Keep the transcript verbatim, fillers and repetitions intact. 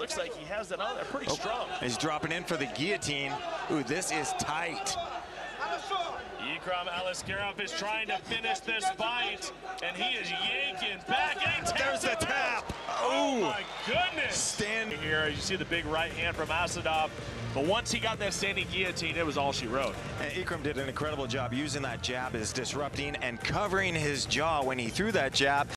looks like he has that on there pretty oh, strong. He's dropping in for the guillotine. Ooh, this is tight. Ikram Aliskerov is trying to finish this fight, and he is yanking back. And he There's the tap. Oh, my goodness. Stand here. You see the big right hand from Asadov. But once he got that standing guillotine, it was all she wrote. And Ikram did an incredible job using that jab as disrupting and covering his jaw when he threw that jab.